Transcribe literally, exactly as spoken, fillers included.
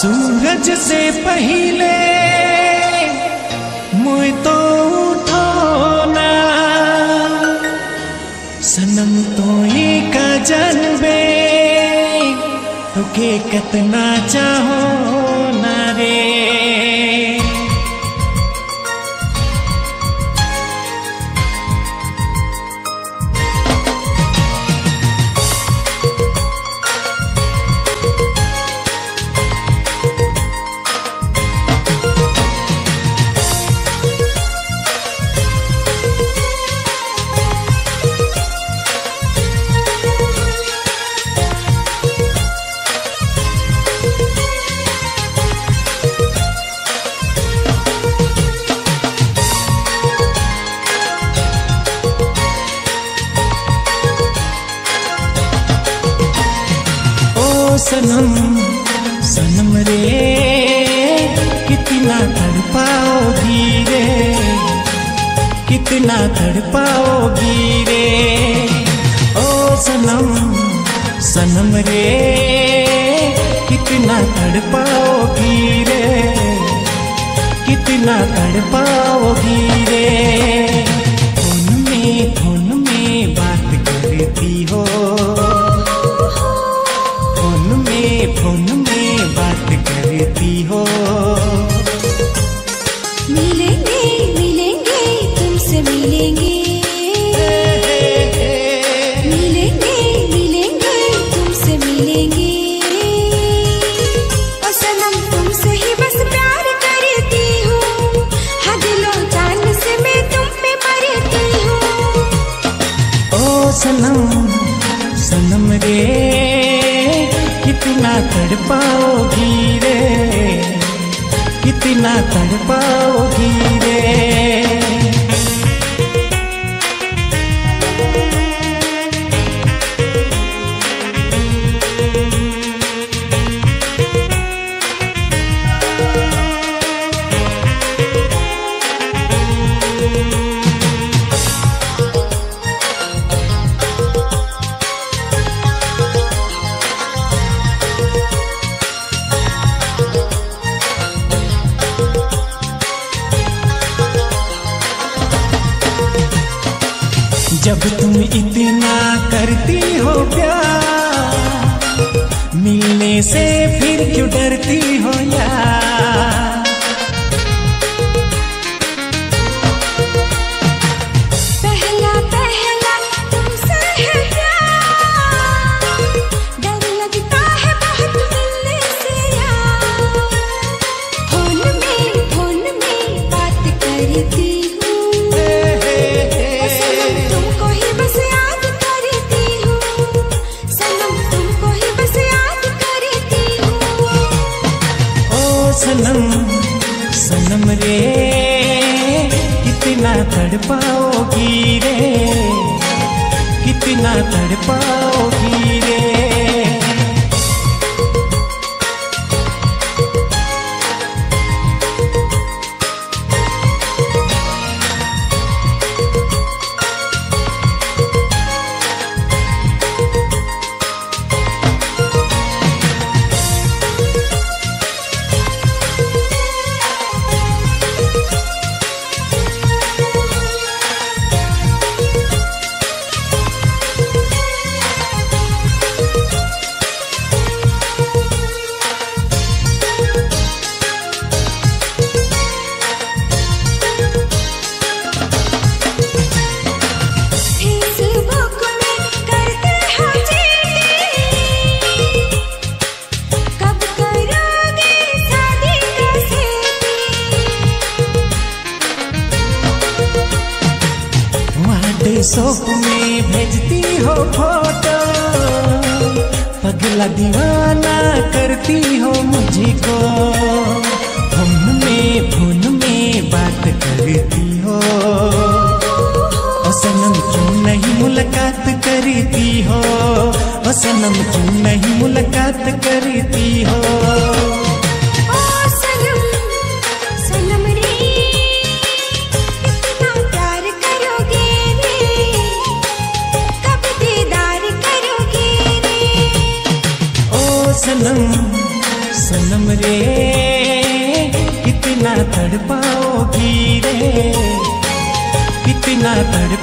सूरज से पहले मोय तो उठो ना सनम तो एक जनबे तो के कितना चाहो ना रे। सनम सनम रे कितना तड़पाओगी रे, कितना तड़पाओगी रे। ओ सनम सनम रे कितना तड़पाओगी रे, कितना तड़पाओगी रे। फोन में फोन में बात करती हो, फोन में बात करती हो। मिलेंगे मिलेंगे तुमसे मिलेंगे, मिलेंगे मिलेंगे तुमसे मिलेंगे। ओ सनम तुमसे ही बस प्यार करती हूँ, हाँ दिलो जान से मैं तुम पे मरती हूँ। ओ सनम सनम रे कितना तड़पाओगी रे, कितना तड़पाओगी रे। जब तुम इतना करती हो प्यार, मिलने से फिर क्यों डरती हो यार। पहला पहला तुमसे है प्यार, डर लगता है बहुत मिलने से यार। फोन में फोन में बात करती सनम सनम रे कितना तड़पाओगी रे, कितना तड़पाओगी रे। सोप में भेजती हो फोटो, पगला दीवाना करती हो मुझको। फोन में फोन में बात करती हो, ओ सनम क्यों नहीं मुलाकात करती हो, ओ सनम क्यों नहीं मुलाकात करती हो। सनम सनम रे कितना तड़पाओगी रे, कितना तड़प